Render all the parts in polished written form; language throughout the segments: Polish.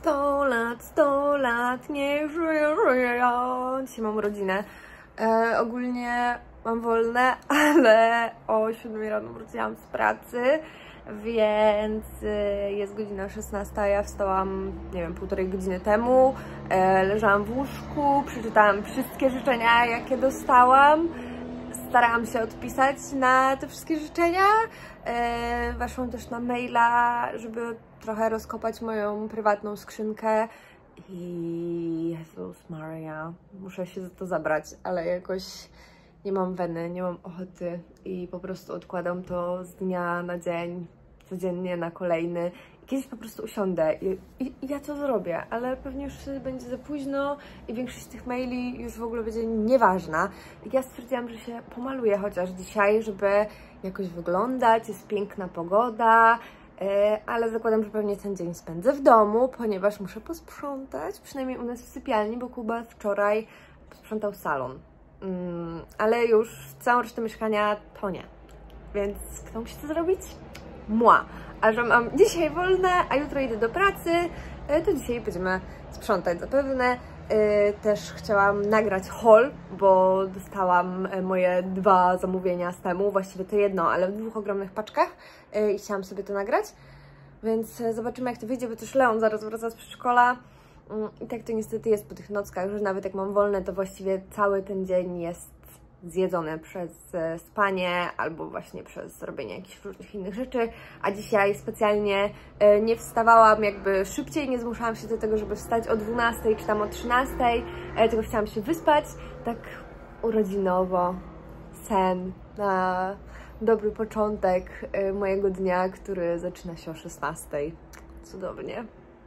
100 lat, niech żyję. Dzisiaj mam urodzinę. Ogólnie mam wolne, ale o 7 rano wróciłam z pracy, więc jest godzina 16, ja wstałam, nie wiem, półtorej godziny temu, leżałam w łóżku, przeczytałam wszystkie życzenia, jakie dostałam, starałam się odpisać na te wszystkie życzenia, weszłam też na maila, żeby trochę rozkopać moją prywatną skrzynkę i Jezus Maria, muszę się za to zabrać, ale jakoś nie mam weny, nie mam ochoty i po prostu odkładam to z dnia na dzień, codziennie na kolejny. I kiedyś po prostu usiądę i ja to zrobię, ale pewnie już będzie za późno i większość tych maili już w ogóle będzie nieważna. Ja stwierdziłam, że się pomaluję chociaż dzisiaj, żeby jakoś wyglądać, jest piękna pogoda, ale zakładam, że pewnie ten dzień spędzę w domu, ponieważ muszę posprzątać, przynajmniej u nas w sypialni, bo Kuba wczoraj posprzątał salon. Ale już całą resztę mieszkania to nie. Więc kto musi to zrobić? Moi. A że mam dzisiaj wolne, a jutro idę do pracy, to dzisiaj będziemy sprzątać zapewne. Też chciałam nagrać haul, bo dostałam moje 2 zamówienia z temu, właściwie to jedno, ale w 2 ogromnych paczkach i chciałam sobie to nagrać. Więc zobaczymy, jak to wyjdzie, bo też Leon zaraz wraca z przedszkola. I tak to niestety jest po tych nockach, że nawet jak mam wolne, to właściwie cały ten dzień jest zjedzony przez spanie albo właśnie przez robienie jakichś różnych innych rzeczy, a dzisiaj specjalnie nie wstawałam jakby szybciej, nie zmuszałam się do tego, żeby wstać o 12 czy tam o 13, tylko chciałam się wyspać, tak urodzinowo, sen na dobry początek mojego dnia, który zaczyna się o 16. Cudownie.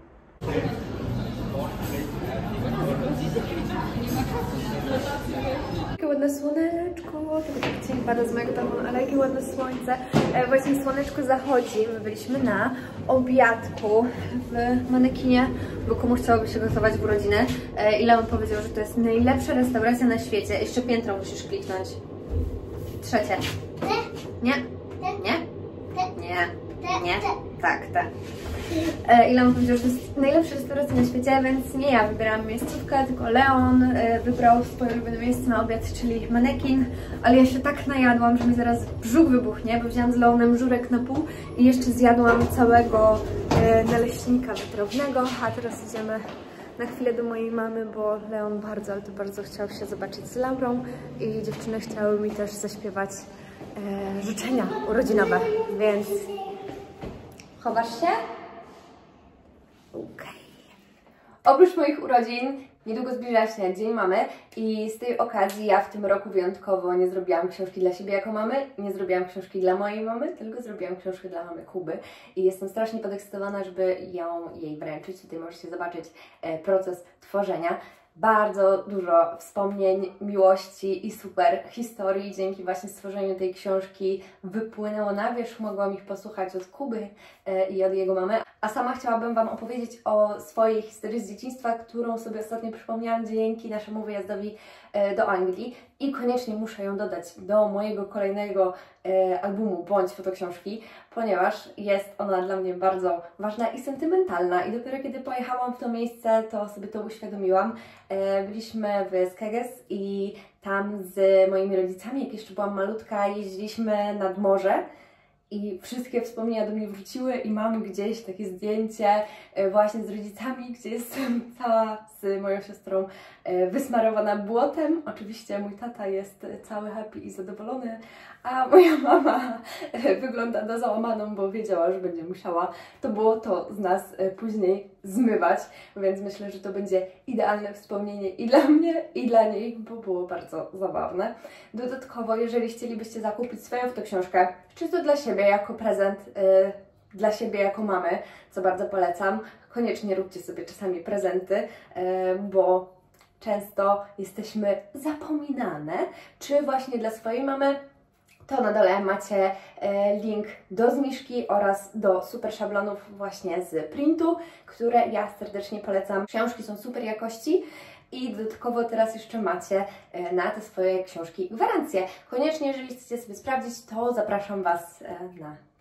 Jakie ładne słoneczko, tego tak cień pada z mojego balkonu, ale jakie ładne słońce. Właśnie słoneczko zachodzi, my byliśmy na obiadku w Manekinie, bo komuś chciałoby się gotować w urodziny. I Leon powiedział, że to jest najlepsza restauracja na świecie. Jeszcze piętro musisz kliknąć. 3. Nie? Nie? Nie? Nie? Tak, tak. I Leon powiedział, że to jest najlepsza restauracja na świecie, więc nie ja wybierałam miejscówkę, tylko Leon wybrał swoje ulubione miejsce na obiad, czyli Manekin, ale ja się tak najadłam, że mi zaraz brzuch wybuchnie, bo wzięłam z Leonem żurek na pół i jeszcze zjadłam całego naleśnika wędrownego, a teraz idziemy na chwilę do mojej mamy, bo Leon bardzo, ale to bardzo chciał się zobaczyć z Laurą i dziewczyny chciały mi też zaśpiewać życzenia urodzinowe, więc chowasz się? Okej. Oprócz moich urodzin niedługo zbliża się Dzień Mamy i z tej okazji ja w tym roku wyjątkowo nie zrobiłam książki dla siebie jako mamy, nie zrobiłam książki dla mojej mamy, tylko zrobiłam książkę dla mamy Kuby i jestem strasznie podekscytowana, żeby jej wręczyć. Tutaj możecie zobaczyć proces tworzenia. Bardzo dużo wspomnień, miłości i super historii dzięki właśnie stworzeniu tej książki wypłynęło na wierzch. Mogłam ich posłuchać od Kuby i od jego mamy. A sama chciałabym Wam opowiedzieć o swojej historii z dzieciństwa, którą sobie ostatnio przypomniałam dzięki naszemu wyjazdowi do Anglii i koniecznie muszę ją dodać do mojego kolejnego albumu bądź fotoksiążki, ponieważ jest ona dla mnie bardzo ważna i sentymentalna i dopiero kiedy pojechałam w to miejsce, to sobie to uświadomiłam. Byliśmy w Skeges i tam z moimi rodzicami, jak jeszcze byłam malutka, jeździliśmy nad morze. I wszystkie wspomnienia do mnie wróciły i mam gdzieś takie zdjęcie właśnie z rodzicami, gdzie jestem cała z moją siostrą wysmarowana błotem. Oczywiście mój tata jest cały happy i zadowolony, a moja mama wygląda na załamaną, bo wiedziała, że będzie musiała to błoto z nas później zmywać, więc myślę, że to będzie idealne wspomnienie i dla mnie, i dla niej, bo było bardzo zabawne. Dodatkowo, jeżeli chcielibyście zakupić swoją fotoksiążkę, czy to dla siebie jako prezent, dla siebie jako mamy, co bardzo polecam, koniecznie róbcie sobie czasami prezenty, bo często jesteśmy zapominane, czy właśnie dla swojej mamy, to na dole macie link do zniżki oraz do super szablonów właśnie z printu, które ja serdecznie polecam. Książki są super jakości i dodatkowo teraz jeszcze macie na te swoje książki gwarancję. Koniecznie, jeżeli chcecie sobie sprawdzić, to zapraszam Was na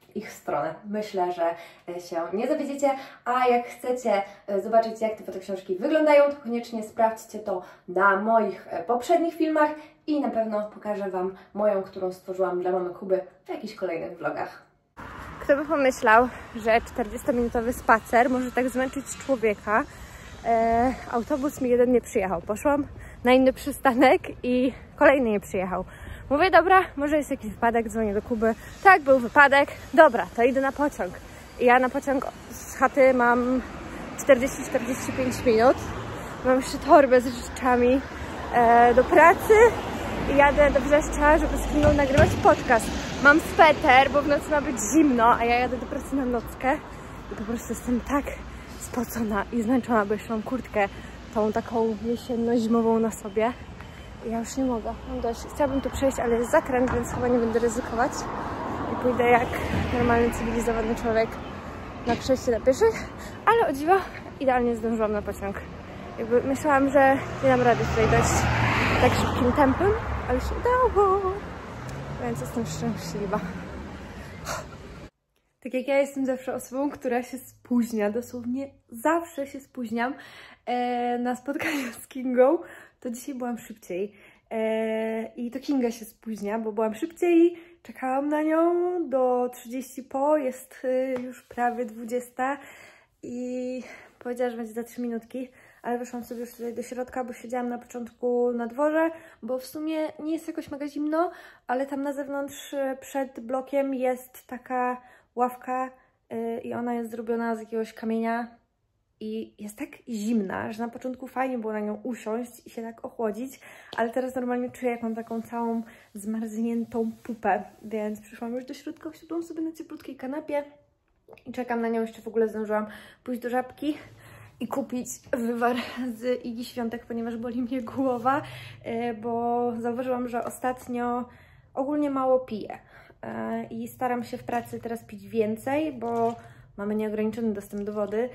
ich stronę. Myślę, że się nie zawiedziecie, a jak chcecie zobaczyć, jak te fotoksiążki wyglądają, to koniecznie sprawdźcie to na moich poprzednich filmach i na pewno pokażę Wam moją, którą stworzyłam dla mamy Kuby w jakichś kolejnych vlogach. Kto by pomyślał, że 40-minutowy spacer może tak zmęczyć człowieka. Autobus mi jeden nie przyjechał. Poszłam na inny przystanek i kolejny nie przyjechał. Mówię, dobra, może jest jakiś wypadek, dzwonię do Kuby. Tak, był wypadek. Dobra, to idę na pociąg. I ja na pociąg z chaty mam 40-45 minut. Mam jeszcze torbę z rzeczami do pracy i jadę do Wrzeszcza, żeby z Kingą nagrywać podcast. Mam sweter, bo w nocy ma być zimno, a ja jadę do pracy na nockę i po prostu jestem tak spocona i zmęczona, bo jeszcze mam kurtkę tą taką jesienno-zimową na sobie. I ja już nie mogę, mam dość. Chciałabym tu przejść, ale jest zakręt, więc chyba nie będę ryzykować. I pójdę jak normalny, cywilizowany człowiek na przejście dla pieszych. Ale o dziwo, idealnie zdążyłam na pociąg. Jakby myślałam, że nie dam rady tutaj dojść tak szybkim tempem, ale się udało. Więc jestem szczęśliwa. Tak jak ja jestem zawsze osobą, która się spóźnia, dosłownie zawsze się spóźniam na spotkaniu z Kingą, to dzisiaj byłam szybciej. I to Kinga się spóźnia, bo byłam szybciej, czekałam na nią do 30 po, jest już prawie 20 i powiedziała, że będzie za 3 minutki, ale weszłam sobie już tutaj do środka, bo siedziałam na początku na dworze, bo w sumie nie jest jakoś mega zimno, ale tam na zewnątrz przed blokiem jest taka ławka i ona jest zrobiona z jakiegoś kamienia i jest tak zimna, że na początku fajnie było na nią usiąść i się tak ochłodzić, ale teraz normalnie czuję, jak mam taką całą zmarzniętą pupę, więc przyszłam już do środka, usiadłam sobie na cieplutkiej kanapie i czekam na nią. Jeszcze w ogóle zdążyłam pójść do Żabki i kupić wywar z Igi Świątek, ponieważ boli mnie głowa, bo zauważyłam, że ostatnio ogólnie mało piję i staram się w pracy teraz pić więcej, bo mamy nieograniczony dostęp do wody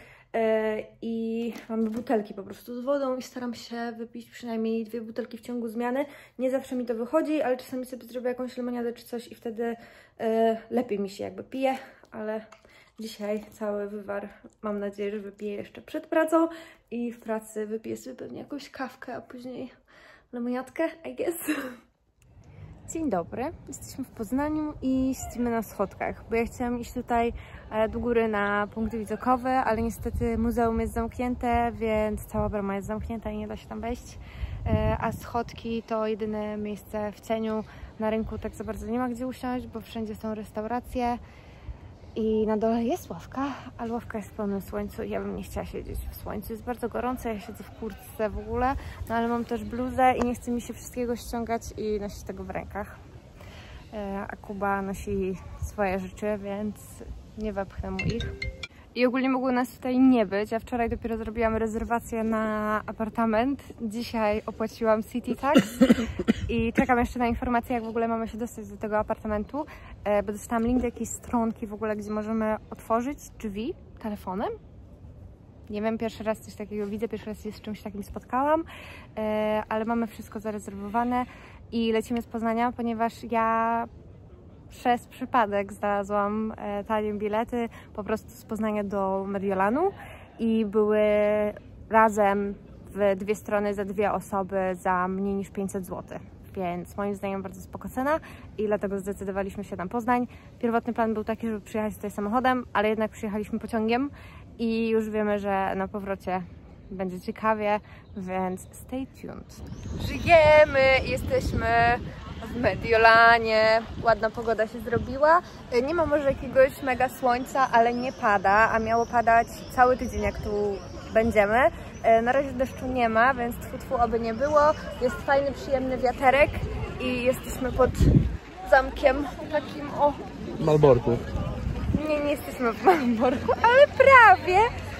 i mamy butelki po prostu z wodą i staram się wypić przynajmniej 2 butelki w ciągu zmiany. Nie zawsze mi to wychodzi, ale czasami sobie zrobię jakąś lemoniadę czy coś i wtedy lepiej mi się jakby pije, ale dzisiaj cały wywar mam nadzieję, że wypiję jeszcze przed pracą i w pracy wypiję sobie pewnie jakąś kawkę, a później lemoniadkę, I guess. Dzień dobry, jesteśmy w Poznaniu i siedzimy na schodkach, bo ja chciałam iść tutaj do góry na punkty widokowe, ale niestety muzeum jest zamknięte, więc cała brama jest zamknięta i nie da się tam wejść, a schodki to jedyne miejsce w cieniu. Na rynku tak za bardzo nie ma gdzie usiąść, bo wszędzie są restauracje i na dole jest ławka, ale ławka jest w pełnym słońcu i ja bym nie chciała siedzieć w słońcu. Jest bardzo gorąco, ja siedzę w kurtce w ogóle, no ale mam też bluzę i nie chce mi się wszystkiego ściągać i nosić tego w rękach. A Kuba nosi swoje rzeczy, więc nie wepchnę mu ich. I ogólnie mogło nas tutaj nie być. Ja wczoraj dopiero zrobiłam rezerwację na apartament. Dzisiaj opłaciłam City Tax i czekam jeszcze na informację, jak w ogóle mamy się dostać do tego apartamentu, bo dostałam link do jakiejś stronki w ogóle, gdzie możemy otworzyć drzwi telefonem. Nie wiem, pierwszy raz coś takiego widzę, pierwszy raz się z czymś takim spotkałam, ale mamy wszystko zarezerwowane i lecimy z Poznania, ponieważ ja przez przypadek znalazłam tanie bilety po prostu z Poznania do Mediolanu i były razem w 2 strony za 2 osoby za mniej niż 500 zł. Więc moim zdaniem bardzo spoko cena i dlatego zdecydowaliśmy się na Poznań. Pierwotny plan był taki, żeby przyjechać tutaj samochodem, ale jednak przyjechaliśmy pociągiem i już wiemy, że na powrocie będzie ciekawie, więc stay tuned. Żyjemy, jesteśmy w Mediolanie, ładna pogoda się zrobiła. Nie ma może jakiegoś mega słońca, ale nie pada, a miało padać cały tydzień, jak tu będziemy. Na razie deszczu nie ma, więc tfu, oby nie było. Jest fajny, przyjemny wiaterek i jesteśmy pod zamkiem takim o... Malborku. Nie jesteśmy w Malborku, ale prawie.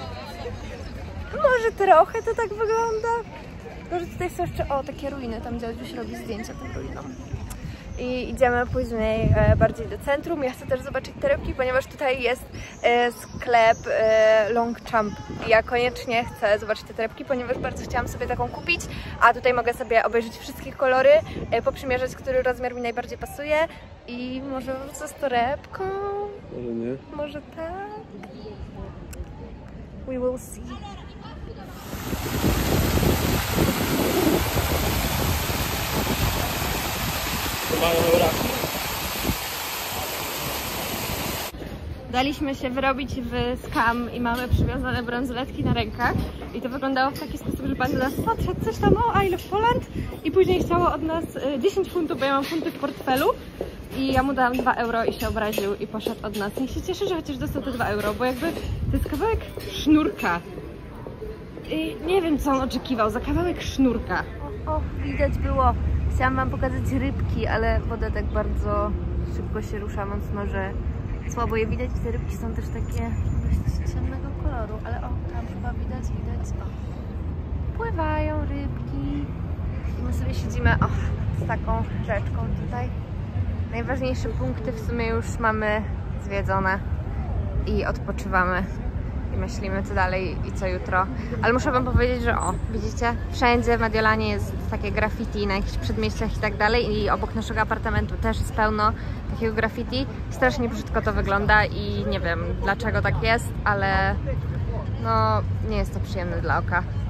Może trochę to tak wygląda. Może tutaj są jeszcze, o, takie ruiny, tam dziaduś robi zdjęcia tym ruinom. i idziemy później bardziej do centrum. Ja chcę też zobaczyć torebki, ponieważ tutaj jest sklep Longchamp. Ja koniecznie chcę zobaczyć te torebki, ponieważ bardzo chciałam sobie taką kupić, a tutaj mogę sobie obejrzeć wszystkie kolory, poprzymierzać, który rozmiar mi najbardziej pasuje i może wrócę z torebką. Może nie. Może tak. We will see. Daliśmy się wyrobić w scam i mamy przywiązane bransoletki na rękach i to wyglądało w taki sposób, że pan do nas podszedł, coś tam, I love Poland, i później chciało od nas 10 funtów, bo ja mam funty w portfelu i ja mu dałam 2 euro i się obraził i poszedł od nas. Niech się cieszy, że chociaż dostał te 2 euro, bo jakby to jest kawałek sznurka. I nie wiem, co on oczekiwał za kawałek sznurka. O, widać było. Chciałam wam pokazać rybki, ale woda tak bardzo szybko się rusza mocno, że słabo je widać. Te rybki są też takie dość ciemnego koloru, ale o, tam chyba widać, o. Pływają rybki. I my sobie siedzimy, z taką rzeczką tutaj. Najważniejsze punkty w sumie już mamy zwiedzone i odpoczywamy. I myślimy, co dalej i co jutro. Ale muszę wam powiedzieć, że widzicie, wszędzie w Mediolanie jest takie graffiti na jakichś przedmieściach i tak dalej i obok naszego apartamentu też jest pełno takiego graffiti. Strasznie brzydko to wygląda i nie wiem, dlaczego tak jest, ale no nie jest to przyjemne dla oka.